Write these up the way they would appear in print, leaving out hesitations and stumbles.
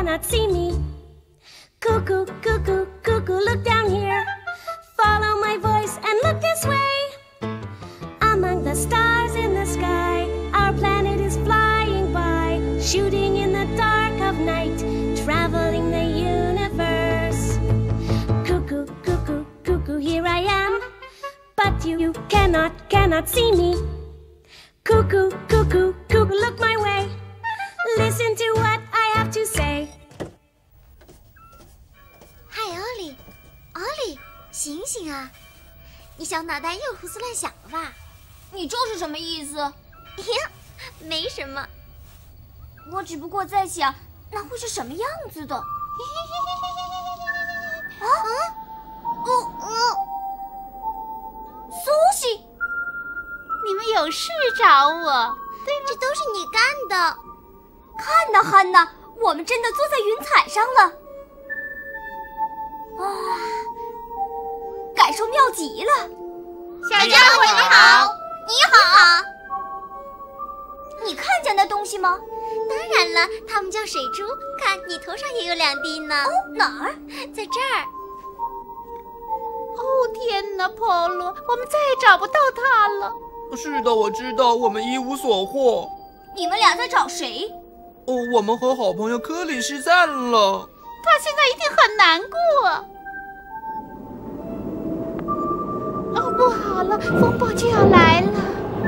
cannot see me. Cuckoo, cuckoo, cuckoo, look down here. Follow my voice and look this way. Among the stars in the sky, our planet is flying by, shooting in the dark of night, traveling the universe. Cuckoo, cuckoo, cuckoo, here I am, but you cannot see me. Cuckoo, cuckoo, cuckoo, look my way. Listen to what I have to say. 嗨，奥利，奥利，醒醒啊！你小脑袋又胡思乱想了吧？ 你这是什么意思？ 呀，没什么。 我只不过在想，那会是什么样子的？苏西， 你们有事找我？ 对，这都是你干的。 看呐，汉娜，我们真的坐在云彩上了。啊，感受妙极了！ 小家伙你好， 你好。 你看见那东西吗？ 当然了，它们叫水珠。看，你头上也有2滴呢。 哦，哪儿？ 在这儿。 哦天哪，保罗，我们再也找不到它了。 是的，我知道，我们一无所获。 你们俩在找谁？ 哦，我们和好朋友科里失散了。 他现在一定很难过。哦，不好了，风暴就要来了。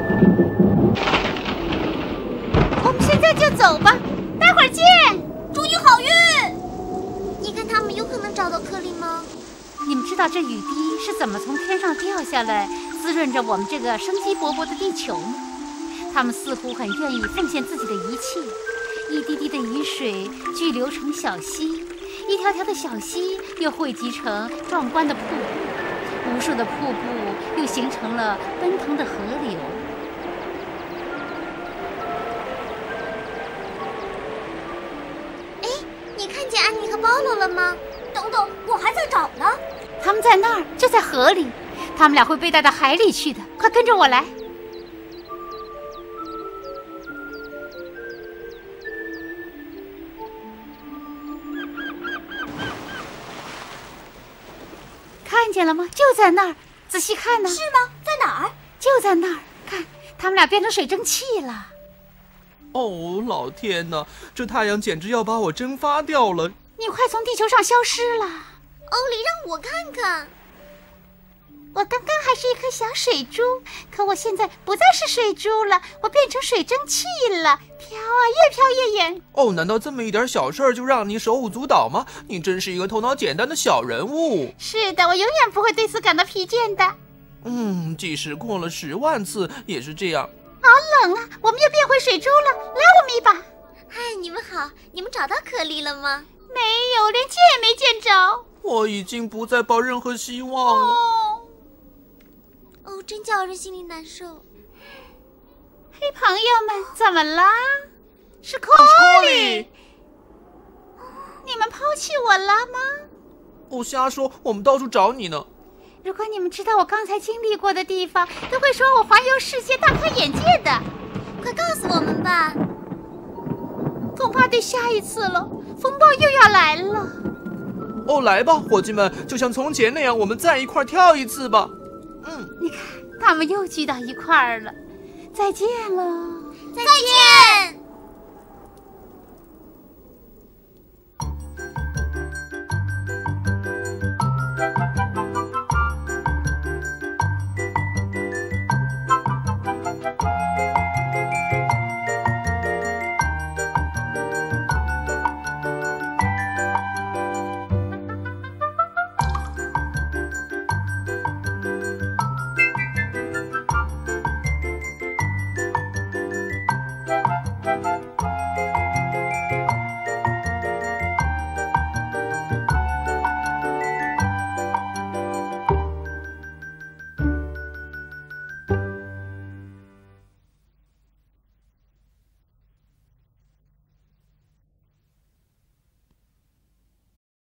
我们现在就走吧，待会儿见。 祝你好运。 你看他们有可能找到克里吗？ 你们知道这雨滴是怎么从天上掉下来，滋润着我们这个生机勃勃的地球吗？他们似乎很愿意奉献自己的一切。一滴滴的雨水聚流成小溪，一条条的小溪又汇集成壮观的瀑布，无数的瀑布又形成了奔腾的河流。 哎，你看见安妮和保罗了吗？ 等等，我还在找呢。 他们在那儿，就在河里。他们俩会被带到海里去的，快跟着我来。看见了吗？就在那儿，仔细看呢。 是吗？在哪儿？ 就在那儿，看，他们俩变成水蒸气了。 哦，老天哪，这太阳简直要把我蒸发掉了！ 你快从地球上消失了。 欧里，让我看看。 我刚刚还是一颗小水珠，可我现在不再是水珠了，我变成水蒸气了，飘啊，越飘越远。 哦，难道这么一点小事儿就让你手舞足蹈吗？你真是一个头脑简单的小人物。 是的，我永远不会对此感到疲倦的。 即使过了10万次也是这样。 好冷啊，我们又变回水珠了，来我们一把。 嗨，你们好，你们找到可丽了吗？ 没有，连见也没见着。 我已经不再抱任何希望了。 哦，真叫人心里难受。 嘿，朋友们，怎么啦？是科里。你们抛弃我了吗？ 我瞎说，我们到处找你呢。 如果你们知道我刚才经历过的地方，都会说我环游世界大开眼界的。 快告诉我们吧。 恐怕得下一次了，风暴又要来了。 哦，来吧，伙计们，就像从前那样，我们再一块跳一次吧。 你看，他们又聚到一块儿了。再见了， 再见。